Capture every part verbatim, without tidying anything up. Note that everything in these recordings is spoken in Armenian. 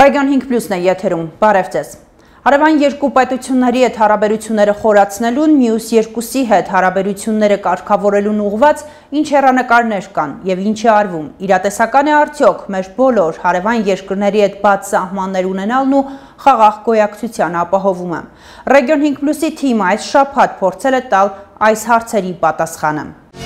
Ռեգիոն հինգ պլյուսն է եթերում, բարև ձեզ։ Հարևան երկու պետությունների հետ հարաբերությունները խորացնելուն, մյուս երկուսի հետ հարաբերությունները կարգավորելուն ուղղված ինչ հեռանկարներ կան եւ ինչ է արվում։ Իրատեսական է արդյոք մեր բոլոր հարևան երկրների հետ բաց սահմաններ ունենալն ու խաղաղ գոյակցության ապահովումը։ Ռեգիոն հինգ պլյուսի թիմը այս շաբաթ փորձել է տալ այս հարցերի պատասխանը։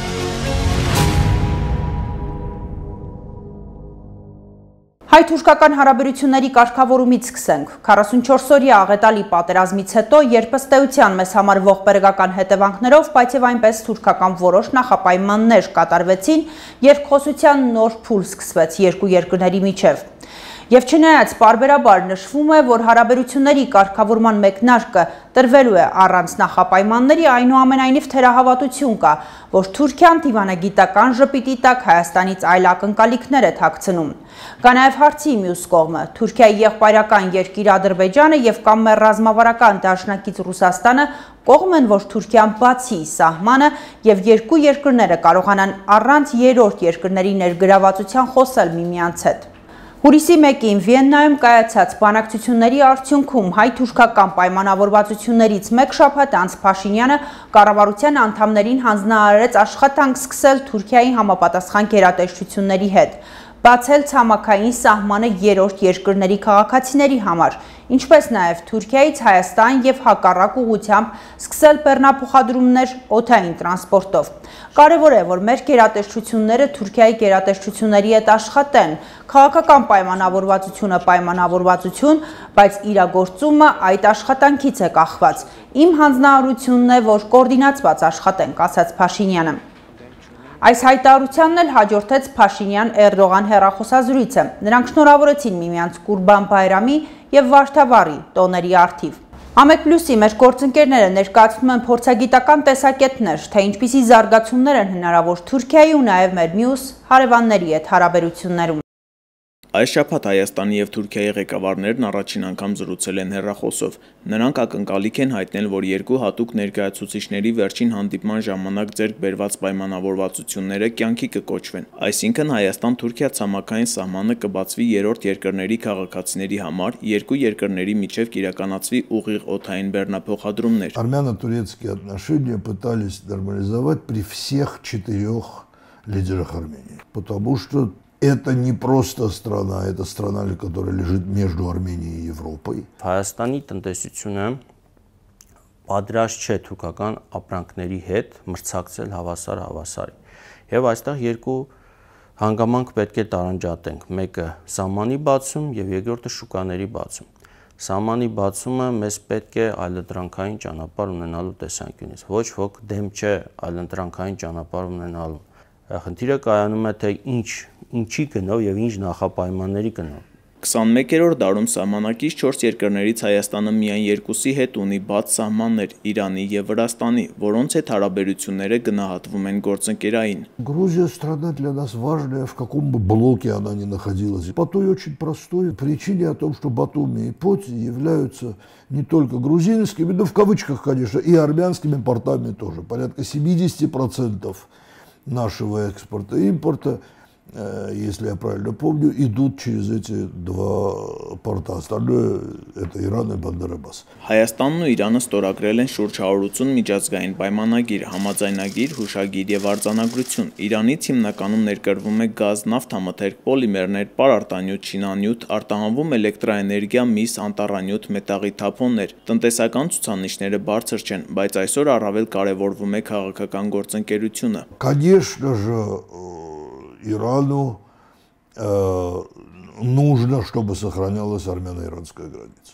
Հայ-թուրքական հարաբերությունների կարգավորումից սկսենք։ քառասունչորս օրյա աղետալի պատերազմից հետո, երբ ըստ էության մեզ համար ողբերգական հետևանքներով, բայց եւ այնպես թուրքական որոշ նախապայմաններ կատարվեցին, երկխոսության նոր փուլ սկսվեց երկու երկրների միջև։ Եվ չնայած պարբերաբար նշվում է, որ հարաբերությունների կարգավորման մեկնարկը տրվելու է առանց նախապայմանների, այնուամենայնիվ թերահավատություն կա, որ Թուրքիան դիվանագիտական ժպիտի տակ Հայաստանից այլ ակնկալիքներ է թաքցնում։ Կա նաև հարցի մյուս կողմը։ Թուրքիայի եղբայրական երկիր Ադրբեջանը եւ կամ մեր ռազմավարական դաշնակից Ռուսաստանը կողմ են, որ Թուրքիան բացի սահմանը եւ երկու երկրները կարողանան առանց երրորդ երկրների ներգրավվածության խոսել միմյանց հետ։ Հուլիսի մեկին Վիեննայում կայացած բանակցությունների արդյունքում հայ-թուրքական պայմանավորվածություններից մեկ շաբաթ անց Փաշինյանը կառավարության անդամներին հանձնարարեց աշխատանք սկսել Թուրքիայի համապատասխան գերատեսչությունների հետ, բացել ցամաքային սահմանը երրորդ երկրների քաղաքացիների համար, ինչպես նաև Թուրքիայից Հայաստան եւ հակառակ ուղղությամբ սկսել բեռնափոխադրումներ օդային տրանսպորտով։ Կարևոր է, որ մեր գերատեսչությունները Թուրքիայի գերատեսչությունների հետ աշխատեն, քաղաքական պայմանավորվածությունը պայմանավորվածություն, բայց իրագործումը այդ աշխատանքից է կախված։ Իմ հանձնարարությունն է, որ կոորդինացված աշխատենք, ասաց Փաշինյանը։ Այս հայտարարությանն էլ հաջորդեց Փաշինյան-Էրդողան հեռախոսազրույցը։ Նրանք շնորհավորեցին միմյանց Կուրբան Բայրամի եւ Վարդավառի տոների առթիվ։ Ամեկ պլյուսի մեր գործընկերները ներկայացնում են փորձագիտական տեսակետներ, թե ինչպիսի զարգացումներ են հնարավոր Թուրքիայի ու նաեւ մեր մյուս հարևանների հետ հարաբերություններում։ Այս շաբաթ Հայաստանի եւ Թուրքիայի ղեկավարներն առաջին անգամ զրուցել են հեռախոսով։ Նրանք ակնկալիք են հայտնել, որ երկու հատուկ ներկայացուցիչների վերջին հանդիպման ժամանակ ձեռք բերված պայմանավորվածությունները կյանքի կկոչվեն։ Այսինքն Հայաստան-Թուրքիա ցամաքային սահմանը կբացվի երրորդ երկրների քաղաքացիների համար, երկու երկրների միջև կիրականացվի ուղիղ օդային բեռնափոխադրումներ։ Армяно-турецкие отношения пытались нормализовать при всех четырех лидерах Армении, потому что это не просто страна, это страна, которая лежит между Арменией и Европой. Հայաստանի տնտեսությունը պատրաստ չէ թուրքական ապրանքների հետ մրցակցել հավասար հավասարի։ Եվ այստեղ երկու հանգամանք պետք է տարանջատենք։ Մեկը սահմանի բացում եւ երկրորդը շուկաների բացում։ Սահմանի բացումը մեզ պետք է այլընտրանքային ճանապարհ ունենալու տեսանկյունից։ Ոչ ոք դեմ չէ այլընտրանքային ճանապարհ ունենալու։ Խնդիրը կայանում է թե ինչ ինչի գնով եւ ինչ նախապայմանների գնով։ քսանմեկերորդ դարում սահմանակից չորս երկրներից Հայաստանը միայն երկուսի հետ ունի բաց սահմաններ՝ Իրանի եւ Վրաստանի, որոնց հետ հարաբերությունները գնահատվում են գործընկերային։ Грузия страна для нас важная, в каком бы блоке она ни находилась. По той очень простой причине о том, что Батуми и Поти являются не только грузинскими, но в кавычках, конечно, и армянскими портами тоже. Порядка семьдесят процентов нашего экспорта и импорта, если я правильно помню, идут через эти два порта. Остальное это Иран и Բանդեր-Աբբաս։ Հայաստանն ու Իրանը ստորագրել են շուրջ հարյուր ութ միջազգային պայմանագիր, համաձայնագիր, հուշագիր եւ արձանագրություն։ Իրանից հիմնականում ներկրվում է գազ, նավթամթերք, պոլիմերներ, պարարտանյութ, շինանյութ, արտահանվում էլեկտրաէներգիա, միս, անտառանյութ, մետաղի թափոններ։ Տնտեսական ցուցանիշները բարձր չեն, բայց այսօր առավել կարևորվում է քաղաքական գործընկերությունը։ Конечно же, Ирану э, нужно, чтобы сохранялась армяно-иранская граница.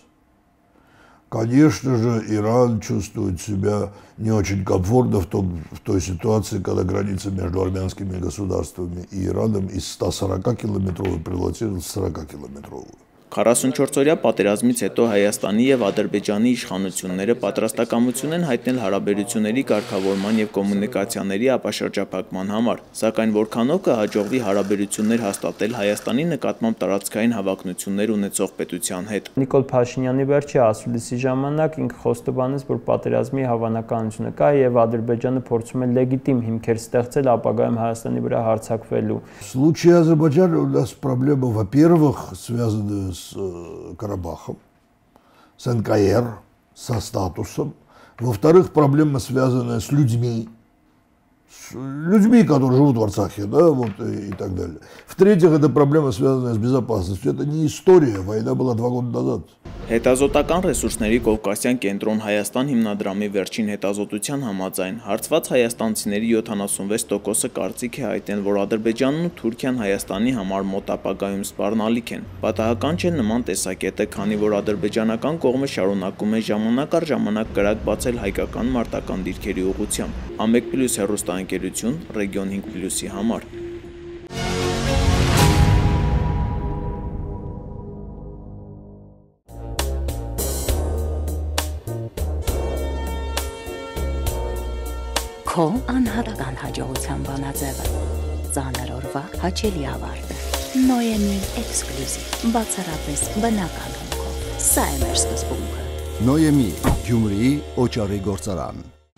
Конечно же, Иран чувствует себя не очень комфортно в, том, в той ситуации, когда граница между армянскими государствами и Ираном из ста сорока километровой превратилась в сорокакилометровую. քառասունչորս օրյա պատերազմից հետո Հայաստանի եւ Ադրբեջանի իշխանությունները պատրաստակամություն են հայտնել հարաբերությունների կարգավորման եւ կոմունիկացիաների ապաշրջափակման համար, սակայն որքանով կհաջողվի հարաբերություններ հաստատել Հայաստանի նկատմամբ տարածքային հավակնություններ ունեցող պետության հետ։ Նիկոլ Փաշինյանի վերջի ասուլիսի ժամանակ ինքը խոստովանեց, որ պատերազմի հավանականությունը կա եւ Ադրբեջանը փորձում է լեգիտիմ հիմքեր ստեղծել ապագայում Հայաստանի վրա հարձակվելու։ В случае Азербайджана у нас проблема, во-первых, связанная с с Карабахом, с эн ка эр, со статусом. Во-вторых, проблема, связанная с людьми, с людьми, которые живут в Арцахе, да, вот, и, и так далее. В-третьих, это проблема, связанная с безопасностью. Это не история, война была два года назад. Հետազոտական ռեսուրսների Կովկասյան կենտրոն Հայաստան հիմնադրամի վերջին հետազոտության համաձայն հարցված հայաստանցիների յոթանասունվեց տոկոսը կարծիք է հայտնել, որ Ադրբեջանն ու Թուրքիան Հայաստանի համար մոտ ապագայում սպառնալիք են։ Պատահական չէ նման տեսակետը, քանի որ ադրբեջանական կողմը շարունակում է ժամանակ առ ժամանակ կրակ բացել հայկական մարտական դիրքերի ուղղությամբ։ Ամեկ պլյուս հեռուստաընկերություն Ռեգիոն հինգ պլյուսի համար։ Քո անհատական հաջողության բանաձևը, ծանր օրվա հաճելի ավարտը, Նոյեմի էքսկլյուզիվ, բացառապես բնական հումքով, սա է մեր սկզբունքը։ Նոյեմի, Գյումրիի օճառի գործարան։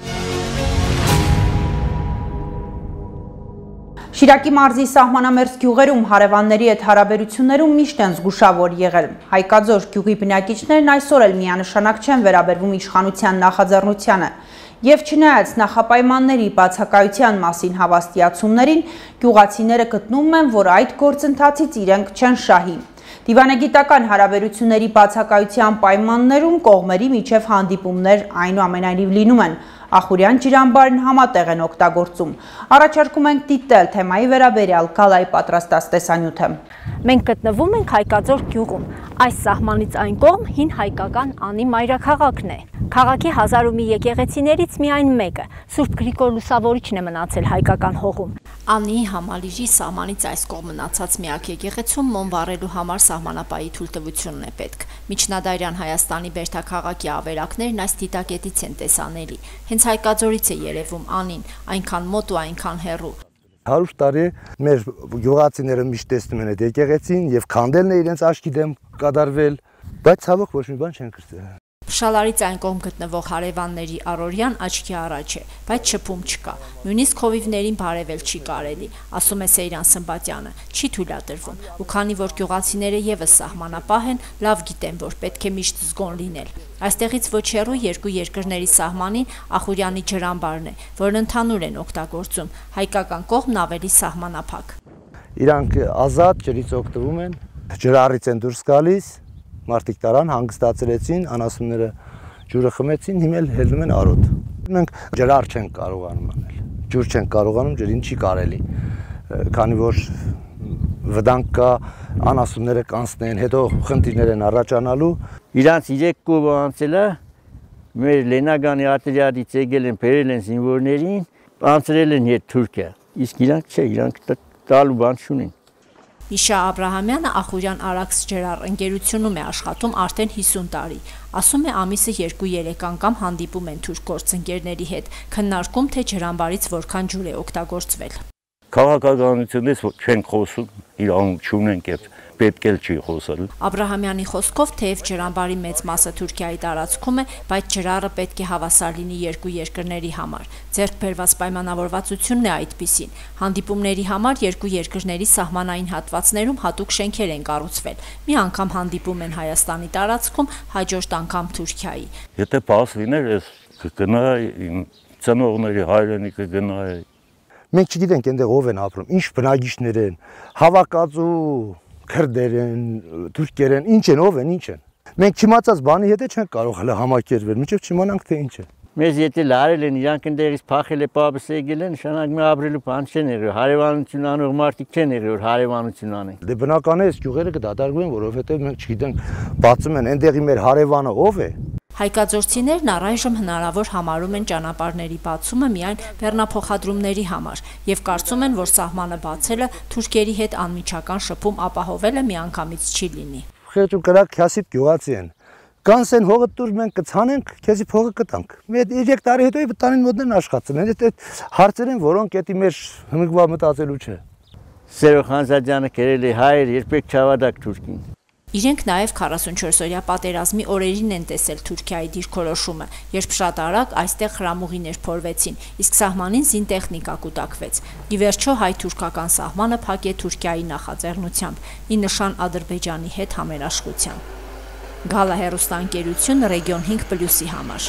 Շիրակի մարզի սահմանամերձ գյուղերում հարևանների հետ հարաբերություններում միշտ են զգուշավոր եղել։ Հայկաձոր գյուղի բնակիչներն այսօր էլ միանշանակ չեն վերաբերվում իշխանության նախաձեռնությանը։ Եվ չնայած նախապայմանների բացակայության մասին հավաստիացումներին, գյուղացիները գտնում են, որ այդ գործընթացից իրենք չեն շահի։ Դիվանագիտական հարաբերությունների բացակայության պայմաններում կողմերի միջև հանդիպումներ այնուամենայնիվ լինում են։ Ախուրյան ջրամբարն համատեղ են օգտագործում։ Առաջարկում ենք դիտել թեմայի վերաբերյալ Գալայի պատրաստած տեսանյութը։ Մենք գտնվում ենք Հայկաձոր գյուղում։ Այս սահմանից այն կողմ հին հայկական Անի մայրաքաղաքն է։ Քաղաքի հազար ու մի եկեղեցիներից միայն մեկը, Սուրբ Գրիգոր Լուսավորիչն է մնացել հայկական հողում։ Անի համալիրի սահմանից այս կողմ մնացած միակ եկեղեցում մոմ վառելու համար սահմանապահի թույլտվությունն է պետք։ Միջնադարյան Հայաստանի բերդաքաղաքի ավերակներն այս դիտակետից են տեսանելի։ Հենց Հայկաձորից է երևում Անին, այնքան մոտ ու այնքան հեռու։ հարյուր տարի մեր գյուղացիները միշտ տեսնում են այդ եկեղեցին եւ քանդելն է իրենց աչքի դեմ կատարվել, բայց ցավոք ոչ մի բան չեն կրծել։ Փշալարից այն կողմ գտնվող հարևանների առօրյան աչքի առաջ է, բայց շփում չկա։ Նույնիսկ խովիվներին բարևել չի կարելի, ասում է Սեյրան Սմբատյանը, չի թույլատրվում։ Ու քանի որ գյուղացիները եւս սահմանապահ են, լավ գիտեն, որ պետք է միշտ զգոն լինել։ Այստեղից ոչ հեռու երկու երկրների սահմանին Ախուրյանի ջրամբարն է, որն ընդհանուր են օգտագործում, հայկական կողմն ավելի սահմանափակ։ Իրանք ազատ ջրից օգտվում են, ջրառից են դուրս գալիս, մարդիկ տարան, հանգստացրեցին, անասունները ջուրը խմեցին, հիմա հելնում են արոտ։ Մենք ջրառ չենք կարողանում անել, ջուր չենք կարողանում, ջրին չի կարելի, քանի որ վտանգ կա, անասունները կանցնեն, հետո խնդիրներ են առաջանալու։ Իրանց երեք կողմը անցելը մեր Լենագանի արտերիադից եկել են, բերել են զինվորներին, անցրել են հետ Թուրքիա, իսկ իրանք չէ, իրանք տալու բան չունեն։ Միշա Աբրահամյանը Ախուրյան Արաքս ջրառ ընկերությունում է աշխատում արդեն հիսուն տարի։ Ասում է ամիսը երկու-երեք անգամ հանդիպում են թուրք գործընկերների հետ, քննարկում թե ջրամբարից որքան ջուր է օգտագործվել։ Քաղաքականությունից չեն խոսում, իրավունք չունենք եւ պետք էլ չի խոսել։ Աբրահամյանի խոսքով թեև ջրամբարի մեծ մասը Թուրքիայի տարածքում է, բայց ջրառը պետք է հավասար լինի երկու երկրների համար։ Ձեռք բերված պայմանավորվածությունն է այդպիսին։ Հանդիպումների համար երկու երկրների սահմանային հատվածներում հատուկ շենքեր են կառուցվել։ Մի անգամ հանդիպում են Հայաստանի տարածքում, հաջորդ անգամ Թուրքիայի։ Եթե պաս լիներ, ես կգնայի իմ ծնողների հայրենիքը գնայի։ Մենք չգիտենք այնտեղ ով են ապրում, ինչ բնակիչներ են, հավաքածու քրդեր են, թուրքեր են, ինչ են, ով են, ինչ են։ Մենք չիմացած բանի հետ չենք կարող հələ համակերպվել, մինչև չիմանանք թե ինչ է։ Մեզ եթե լարել են, իրանք այնտեղից փախել է պապս եկել են, նշանակ մի ապրելու բան չեն եղել, հարևանություն անող մարդիկ չեն եղել, որ հարևանություն անեն։ Դե բնական է, այս գյուղերը կդադարվեն, որովհետև մենք չգիտենք, բացում են այնտեղի մեր հարևանը ով է։ Հայկաձորցիներն առայժմ հնարավոր համարում են ճանապարհների բացումը միայն բեռնափոխադրումների համար եւ կարծում են, որ սահմանը բացելը թուրքերի հետ անմիջական շփում ապահովելը միանգամից չի լինի։ Խեճ ու կրակ քյասիպ գյուղացի են։ Կանսեն հողը դուր մենք կցանենք, քեզի փողը կտանք։ Մեր երեք տարի հետո վտանին մոտեն աշխատեն։ Այդ հարցեր են, որոնք էդի մեր հնգվա մտածելու չէ։ Սերո Խանզադյանը կերել է հայր, երբեք չավադակ թուրքին։ Իրենք նաև քառասունչորսօրյա պատերազմի օրերին են տեսել Թուրքիայի դիրքորոշումը, երբ շատ արագ այստեղ հրամուղիներ փորվեցին, իսկ սահմանին զինտեխնիկա կուտակվեց։ Ի վերջո հայ-թուրքական սահմանը փակ է Թուրքիայի նախաձեռնությամբ, ի նշան Ադրբեջանի հետ համերաշխության։ Գալա հեռուստաընկերություն Ռեգիոն հինգ պլյուսի համար։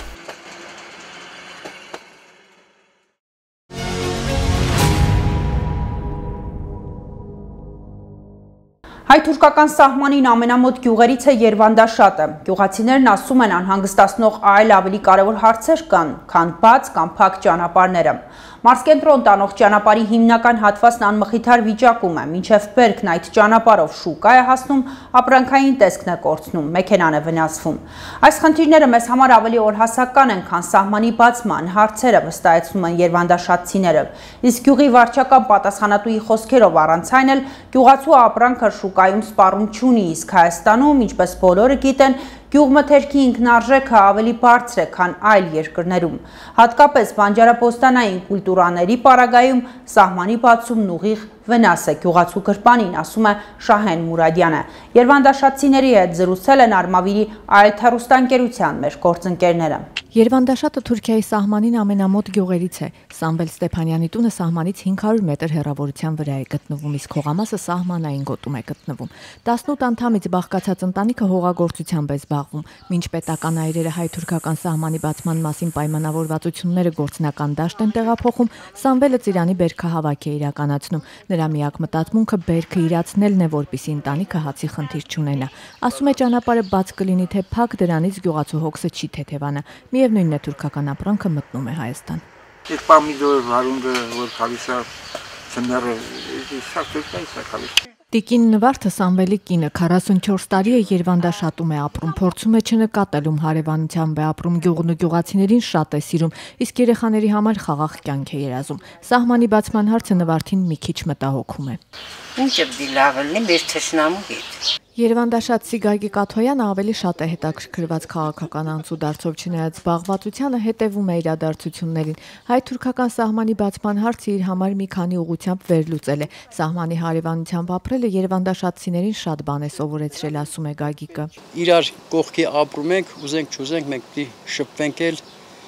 Հայ-թուրքական սահմանին ամենամոտ գյուղերից է Երվանդաշատը։ Գյուղացիներն ասում են անհանգստացնող այլ ավելի կարևոր հարցեր կան, քան բաց կամ փակ ճանապարհները։ Մարզկենտրոն տանող ճանապարհի հիմնական հատվածն անմխիթար վիճակում է, մինչև Բերքն այդ ճանապարհով շուկա է հասնում, ապրանքային տեսքն է կորցնում, մեքենան է վնասվում։ Այս խնդիրները մեզ համար ավելի օրհասական են, քան սահմանի բացման հարցերը, վստահեցնում են երվանդաշատցիները։ Իսկ գյուղի վարչական պատասխանատուի խոսքերով առանց այն էլ գյուղացու ապրանքը շուկայում սպառում չունի, իսկ Հայաստանում, ինչպես բոլորը գիտեն, գյուղմթերքի ինքնարժեքը ավելի բարձր է, քան այլ երկրներում։ Հատկապես բանջարաբոստանային կուլտուրաների պարագայում սահմանի բացումն ուղիղ վնաս է գյուղացու գրպանին, ասում է Շահեն Մուրադյանը։ Երվանդաշատցիների հետ զրուցել են Արմավիրի այլ հեռուստաընկերության մեր գործընկերները։ Երվանդաշատը Թուրքիայի սահմանին ամենամոտ գյուղերից է։ Սամվել Ստեփանյանի տունը սահմանից հինգ հարյուր մետր հեռավորության վրա է գտնվում, իսկ հողամասը սահմանային գոտում է գտնվում։ տասնութ անդամից բաղկացած ընտանիքը հողագործությամբ է զբաղվում։ Մինչ պետական այրերը հայ-թուրքական սահմանի բացման մասին պայմանավորվածությունները գործնական դաշտ են տեղափոխում, Սամվելը ծիրանի բերքահավաք է իրականացնում։ Նրա միակ մտածմունքը բերքը իրացնելն է, որպեսզի ընտանիքը հացի խնդիր չունենա։ Ասում է ճանապարհը բաց կլինի թե փակ, դրանից գյուղացու հոգսը չի թեթևանա։ Միևնույնն է թուրքական ապրանքը մտնում է Հայաստան։ Այդ պամիդոր հարունգը որ խալիսա ցները շատ է խալիս։ Տիկին Նվարդը Սամվելի կինը քառասունչորս տարի է Երվանդաշատում է ապրում, փորձում է չնկատելում հարևանությամբ է ապրում, գյուղն ու գյուղացիներին շատ է սիրում, իսկ երեխաների համար խաղաղ կյանք է երազում։ Սահմանի բացման հարցը Նվարդին մի քիչ մտահոգում է։ Ինչ է դիլավելնի մեր թշնամու հետ։ Երևանդաշատցի Գագիկ Կաթոյանը ավելի շատ է հետաքրքրված քաղաքական անցուդարձով, չնայած զբաղվածությանը հետևում է իրադարձություններին։ Հայ-թուրքական սահմանի բացման հարցը իր համար մի քանի ուղղությամբ վերլուծել է։ Սահմանի հարևանությամբ ապրելը երևանդաշատցիներին շատ բան է սովորեցրել, ասում է Գագիկը։ Իրար կողքի ապրում ենք, ուզենք չուզենք, մենք պիտի շփվենք էլ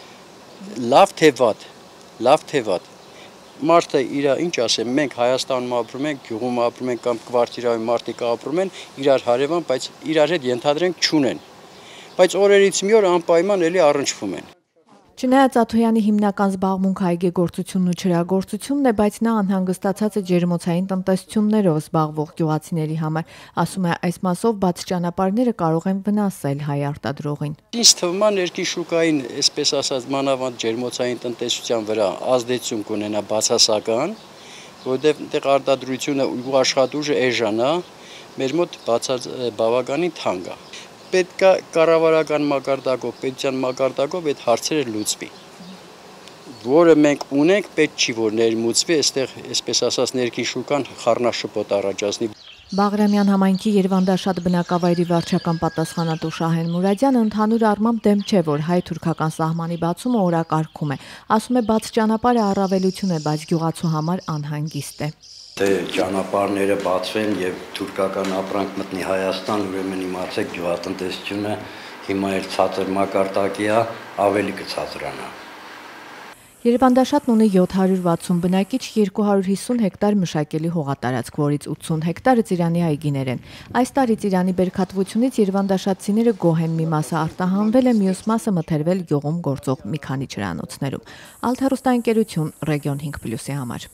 լավ թե վատ, լավ թե վատ։ Մարդը իր ինչ ասեմ, մենք Հայաստանում ապրում ենք, գյուղում ապրում ենք կամ կվարտիրայում մարդիկ ապրում են, իրար հարևան, բայց իրար հետ ենթադրենք չունեն։ Բայց օրերից մի օր անպայման էլի առնչվում են։ Չնայած Աթոյանի հիմնական զբաղմունքը այգեգործությունն ու չրագործությունն է, բայց նա անհանգստացած է ջերմոցային տնտեսություններով զբաղվող գյուղացիների համար, ասում է այս մասով բաց ճանապարհները կարող են վնասել հայ արտադրողին։ Ինձ թվում է ներքին շուկային, այսպես ասած, մանավանդ ջերմոցային տնտեսության վրա ազդեցություն կունենա բացասական, որովհետև այդտեղ արտադրությունը ու աշխատուժը էժան է, մեր մոտ բացած բավականին թանկ է։ Պետք է կառավարական մակարդակով, պետության մակարդակով այդ հարցերը լուծվի, որը մենք ունենք, պետք չի որ ներմուծվի, այստեղ, այսպես ասած, ներքին շուկան խառնաշփոթ առաջացնի։ Բաղրամյան համայնքի Երվանդաշատ բնակավայրի վարչական պատասխանատու Շահեն Մուրադյանը ընդհանուր առմամբ դեմ չէ, որ հայ-թուրքական սահմանի բացումը օրակարգում է, ասում է բաց ճանապարհը առավելություն է, բայց գյուղացու համար անհանգիստ է։ Թե ճանապարհները բացվեն եւ թուրքական ապրանք մտնի Հայաստան, ուրեմն իմացեք գյուղատնտեսությունը հիմա էլ ցածր մակարդակի է, ավելի կցածրանա։ Երևանդաշատն ունի յոթ հարյուր վաթսուն բնակիչ, երկու հարյուր հիսուն հեկտար մշակելի հողատարածք, որից ութսուն հեկտարը ծիրանի այգիներ են։ Այս տարի ծիրանի բերքատվությունից երևանդաշատցիները գոհ են, մի մասը արտահանվել է, մյուս մասը մթերվել գյուղում գործող մի քանի ջրանոցներում։ Ալթերոստաընկերություն Ռեգիոն հինգ պլյուսի համար։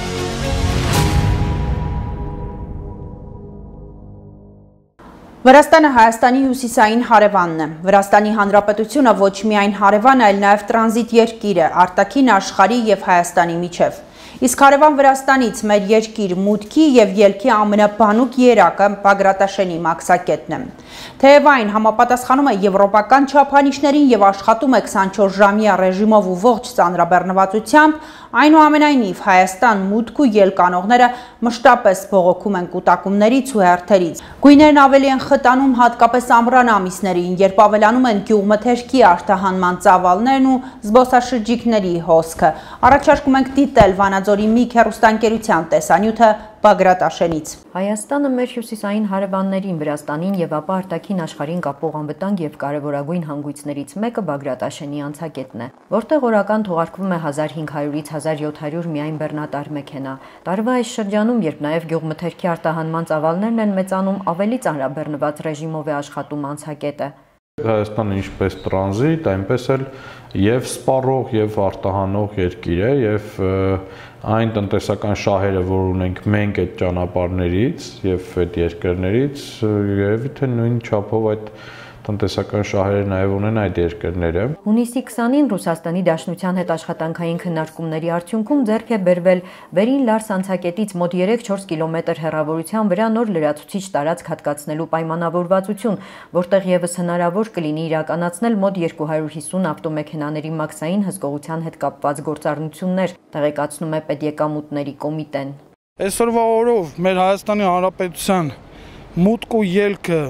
Վրաստանը Հայաստանի հյուսիսային հարևանն է։ Վրաստանի Հանրապետությունը ոչ միայն հարևան, այլ նաև տրանզիտ երկիր է արտաքին աշխարհի եւ Հայաստանի միջև։ Իսկ հարևան Վրաստանից մեր երկիր մուտքի եւ ելքի ամենաբանուկ երակը Բագրատաշենի մաքսակետն է։ Թեև այն համապատասխանում է եվրոպական չափանիշներին եւ աշխատում է քսանչորս ժամյա ռեժիմով ու ողջ ծանրաբեռնվածությամբ, այնուամենայնիվ Հայաստան մուտք ու ելք անողները մշտապես բողոքում են կուտակումներից ու հերթերից։ Գույներն ավելի են խտանում հատկապես ամռան ամիսներին, երբ ավելանում են գյուղմթերքի արտահանման ծավալներն ու զբոսաշրջիկների հոսքը։ Առաջարկում ենք դիտել Վանաձորի մի հեռուստաընկերության տեսանյութը Բագրատաշենից։ Հայաստանը մեր հյուսիսային հարևաններին, Վրաստանին եւ ապա արտաքին աշխարհին կապող անվտանգ եւ կարեւորագույն հանգույցներից մեկը Բագրատաշենի անցակետն է, որտեղ օրական թողարկվում է հազար հինգ հարյուրից հազար յոթ հարյուր միայն բեռնատար մեքենա։ Տարվա այս շրջանում, երբ նաեւ գյուղմթերքի արտահանման ծավալներն են մեծանում, ավելի ծանրաբեռնված ռեժիմով է աշխատում անցակետը։ Հայաստանը ինչպես տրանզիտ, այնպես էլ եւ սպառող եւ արտահանող երկիր է եւ այն տնտեսական շահերը, որ ունենք մենք այդ ճանապարհներից եւ այդ երկրներից, երևի թե նույն չափով այդ տնտեսական շահերը նաև ունեն այդ երկրները։ Հունիսի քսանին Ռուսաստանի Դաշնության հետ աշխատանքային քննարկումների արդյունքում ձեռք է բերվել Վերին Լարս անցակետից մոտ երեք չորս կիլոմետր հեռավորության վրա նոր լրացուցիչ տարածք հատկացնելու պայմանավորվածություն, որտեղ եւս հնարավոր կլինի իրականացնել մոտ երկու հարյուր հիսուն ավտոմեքենաների մաքսային հսկողության հետ կապված գործառնություններ, տեղեկացնում է Պետեկամուտների կոմիտեն։ Այսօրվա օրով մեր Հայաստանի Հանրապետության մուտք ու ելքը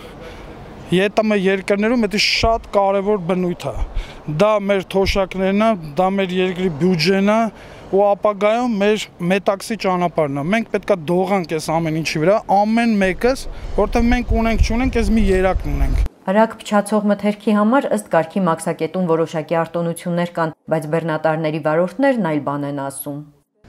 ԵՏՄ երկրներում դա շատ կարևոր բնույթ է։ Դա մեր թոշակներն է, դա մեր երկրի բյուջեն է ու ապագայում մեր մետաքսի ճանապարհն է։ Մենք պետքա դողանք այս ամեն ինչի վրա, ամեն մեկս, որտեղ մենք ունենք, չունենք, այս մի երակն ունենք։ Արագ փչացող մթերքի համար ըստ կարգի մաքսակետում որոշակի արտոնություններ կան, բայց բեռնատարների վարորդներն այլ բան են ասում։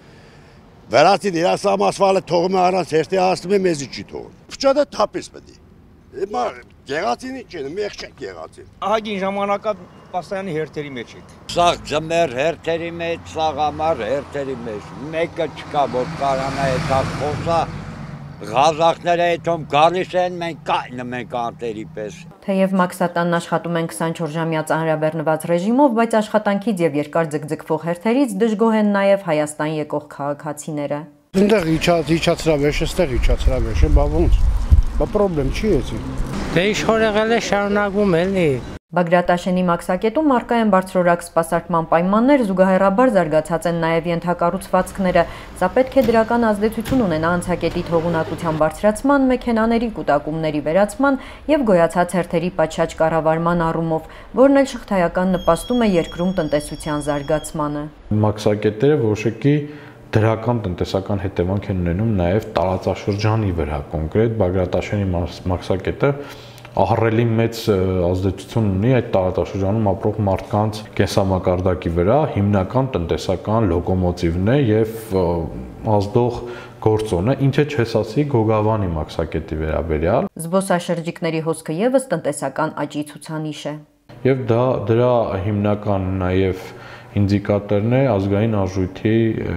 Վերացին իր ասամասվալը թողում է առանց հերթի հասնում է մեզի չի թողում։ Փչադը թափես պետք է։ Հիմա գեղացինի չէ, մեղ չէ գեղացին։ Ահագին ժամանակա պաստայանի հերթերի մեջ եք։ Սաղ ձմեր հերթերի մեջ, սաղ ամառ հերթերի մեջ։ Մեկը չկա, որ կարանա այդ խոսա, Ղազախները այդում գալիս են, մենք կայնում ենք անտերի պես։ Թեև մաքսատանն աշխատում են քսանչորս ժամյա ծանրաբեռնված ռեժիմով, բայց աշխատանքից եւ երկար ձգձգվող հերթերից դժգոհ են նաեւ Հայաստան եկող քաղաքացիները։ Այնտեղ իջացրավեշ, այստեղ իջացրավեշ, բա ոնց։ Բա պրոբլեմ չի էսի։ Դե իշխոր եղել է շարունակում էլի։ Բագրատաշենի մաքսակետում առկա են բարձրորակ սպասարկման պայմաններ, զուգահեռաբար զարգացած են նաև ենթակառուցվածքները։ Սա պետք է դրական ազդեցություն ունենա անցակետի թողունակության բարձրացման, մեքենաների կուտակումների վերացման եւ գոյացած հերթերի պատշաճ կառավարման առումով, որն էլ շղթայական նպաստում է երկրում տնտեսության զարգացմանը։ Մաքսակետերը որոշակի դրական տնտեսական հետևանք են ունենում նաև տարածաշրջանի վրա, կոնկրետ Բագրատաշենի մաքսակետը ահռելի մեծ ազդեցություն ունի այդ տարածաշրջանում ապրող մարդկանց կենսամակարդակի վրա, հիմնական տնտեսական լոկոմոտիվն է եւ ազդող գործոնը, ինչը չես ասի Գոգավանի մաքսակետի վերաբերյալ։ Զբոսաշրջիկների հոսքը եւս տնտեսական աճի ցուցանիշ է։ Եվ դա դրա հիմնական նաև ինդիկատորն է ազգային արժույթի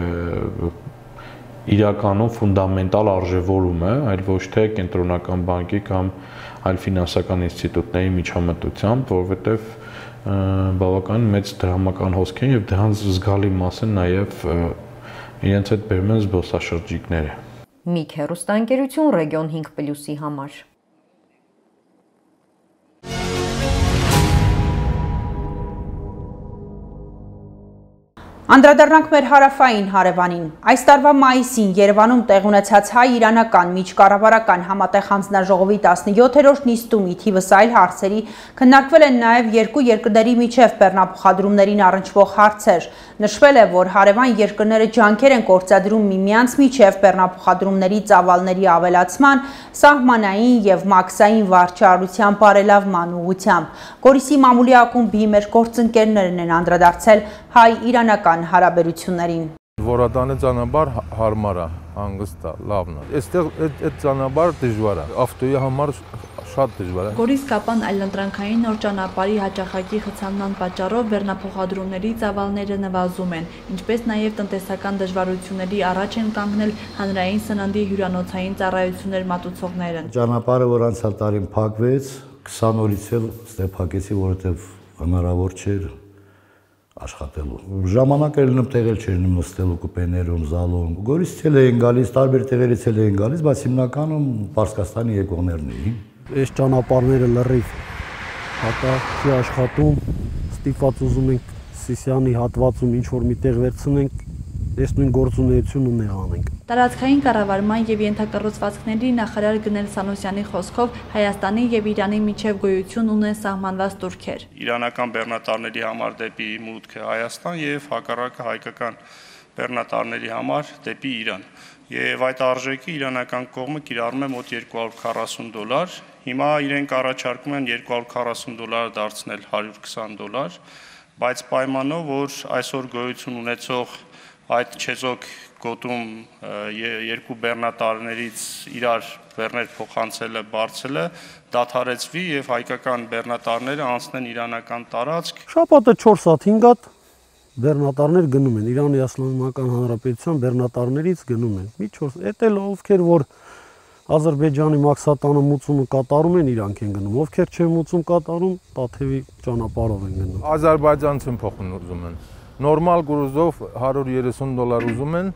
իրականում ֆունդամենտալ արժևորումը, այլ ոչ թե կենտրոնական բանկի կամ այլ ֆինանսական ինստիտուտների միջամտությամբ, որովհետև բավական մեծ դրամական հոսք են եւ դրանց զգալի մասը նաեւ իրենց հետ բերում են զբոսաշրջիկները։ Միք հեռուստաընկերություն Ռեգիոն հինգ պլյուսի համար։ Անդրադառնանք մեր հարավային հարևանին։ Այս տարվա մայիսին Երևանում տեղ ունեցած հայ-իրանական միջկառավարական համատեղ հանձնաժողովի տասնյոթերորդ նիստում ի թիվս այլ հարցերի քննարկվել են նաև երկու երկրների միջև բեռնափոխադրումներին առնչվող հարցեր։ Նշվել է, որ հարևան երկրները ջանքեր են գործադրում միմյանց միջև բեռնափոխադրումների ծավալների ավելացման, սահմանային եւ մաքսային վարչարության բարելավման ուղղությամբ։ Գորիսի մամուլի ակումբի մեր գործընկերներն են անդրադարձել հայ-իրանական հարաբերություններին։ Որադանի ճանապարհ հարմար է, հանգիստ է, լավն է։ Այստեղ այդ ճանապարհը դժվար է, ավտոյի համար շատ դժվար է։ Գորիս-Կապան այլընտրանքային նոր ճանապարհի հաճախակի խցանման պատճառով բեռնափոխադրումների ծավալները նվազում են, ինչպես նաև տնտեսական դժվարությունների առաջ են կանգնել հանրային սննդի հյուրանոցային ծառայություններ մատուցողները։ Ճանապարհը, որ անցյալ տարին փակվեց, քսան օրից էլ ստե փակեցի, որովհետև հնարավոր չէր աշխատելու։ Ժամանակը լինում տեղել չէր նստելու կուպեներում, զալում։ Գորիսից էլ էին գալիս, տարբեր տեղերից էլ էին գալիս, բայց հիմնականում Պարսկաստանի եկողներն էին։ Այս ճանապարհները լրիվ հակա չի աշխատում, ստիպված ուզում ենք Սիսիանի հատվածում ինչ-որ մի տեղ վերցնենք, այս նույն գործունեությունը ունենանք։ Տարածքային կառավարման եւ ենթակառուցվածքների նախարար Գնել Սանոսյանի խոսքով Հայաստանի եւ Իրանի միջև գոյություն ունեն սահմանված турքեր։ Իրանական բեռնատարների համար դեպի մուտքը Հայաստան եւ հակառակը հայկական բեռնատարների համար դեպի Իրան։ եւ այդ արժեքի իրանական կողմը կիրառում է մոտ երկու հարյուր քառասուն դոլար։ Հիմա իրենք առաջարկում են երկու հարյուր քառասուն դոլարը դարձնել հարյուր քսան դոլար, բայց պայմանով, որ այսօր գոյություն ունեցող այդ չեզոք գոտում երկու բեռնատարներից իրար բեռներ փոխանցելը, բարձելը դադարեցվի եւ հայկական բեռնատարները անցնեն իրանական տարածք։ Շաբաթը չորս հատ հինգ հատ բեռնատարներ գնում են Իրանի Իսլամական Հանրապետության բեռնատարներից գնում են։ Մի չորս, էդ էլ ովքեր որ Ադրբեջանի մաքսատանը մուծումը կատարում են, իրանք են գնում, ովքեր չեն մուծում կատարում, Տաթևի ճանապարհով են գնում։ Ադրբեջանցին փոխն ուզում են։ Նորմալ գուրուզով հարյուր երեսուն դոլար ուզում են,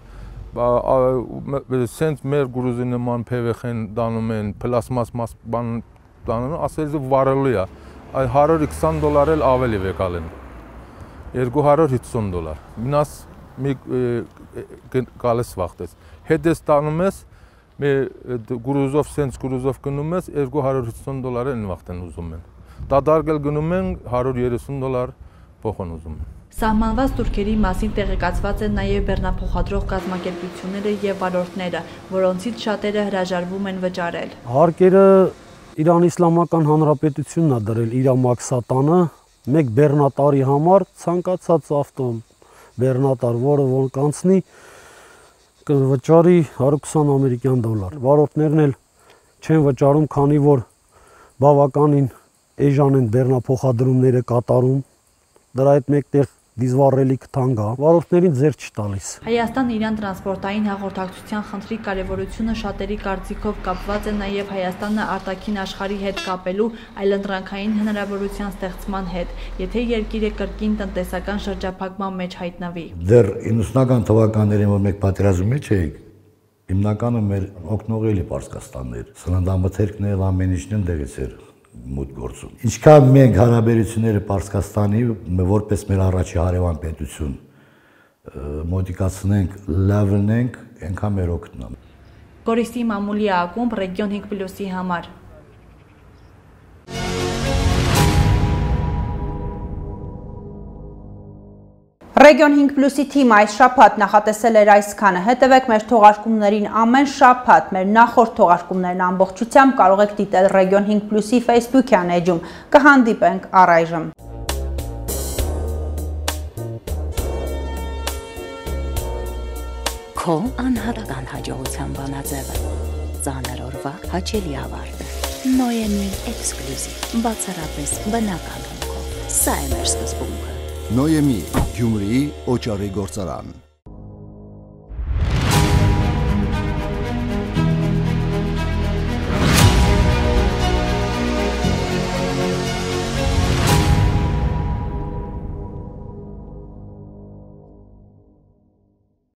սենց մեր գուրուզի նման փեվեխեն դանում են, պլաստմաս բան դանում, ասել վարելի է, հարյուր քսան դոլար էլ ավելի վեկալ են, երկու հարյուր հիսուն դոլար, մինաս մի գալես վաղտես, հետ ես տանում ես, գուրուզով սենց գուրուզով գնում ես, երկու հարյուր հիսուն դոլար են վաղտ են ուզում են, դադարգել գնում են հարյուր երեսուն դոլար փոխն ուզում են։ Սահմանված տուրքերի մասին տեղեկացված են նաև բեռնափոխադրող կազմակերպությունները եւ վարորդները, որոնցից շատերը հրաժարվում են վճարել։ Հարկերը Իրանի Իսլամական Հանրապետությունն է դրել իր մաքսատանը մեկ բեռնատարի համար ցանկացած ավտո բեռնատար, որը որ կանցնի կվճարի հարյուր քսան ամերիկյան դոլար։ Վարորդներն էլ չեն վճարում, քանի որ բավականին էժան են բեռնափոխադրումները կատարում։ Դրա հետ մեկտեղ դիզվառելի կտանգ է, վարորդներին ձեռ չի տալիս։ Հայաստան-Իրան տրանսպորտային հաղորդակցության խնդրի կարևորությունը շատերի կարծիքով կապված է նաև Հայաստանը արտաքին աշխարհի հետ կապելու այլընտրանքային հնարավորության ստեղծման հետ, եթե երկիրը կրկին տնտեսական շրջափակման մեջ հայտնվի։ Դեռ իննսունական թվականներին, որ մենք պատերազմի մեջ էինք, հիմնականը մեր օգնողելի Պարսկաստանն էր, սննդամթերքն էլ ամեն ինչն ընդեղից էր մոտ գործում։ Ինչքան մենք հարաբերությունները Պարսկաստանի որպես մեր առաջի հարևան պետություն մոտիկացնենք, լավնենք, այնքան մեր օգնն է։ Գորիսի մամուլի ակումբ Ռեգիոն հինգ պլյուսի համար։ Ռեգիոն հինգ պլյուսի թիմը այս շաբաթ նախատեսել էր այսքանը։ Հետևեք մեր թողարկումներին ամեն շաբաթ, մեր նախորդ թողարկումներն ամբողջությամբ կարող եք դիտել Ռեգիոն հինգ պլյուսի Facebook-յան էջում։ Կհանդիպենք առայժմ։ Քո անհատական հաջողության բանաձևը, ծանր օրվա հաճելի ավարտը, Նոյեմին էքսկլյուզիվ, բացառապես բնական հումքով, սա է մեր սկզբունքը։ Նոյեմի Գյումրիի օճառի գործարան։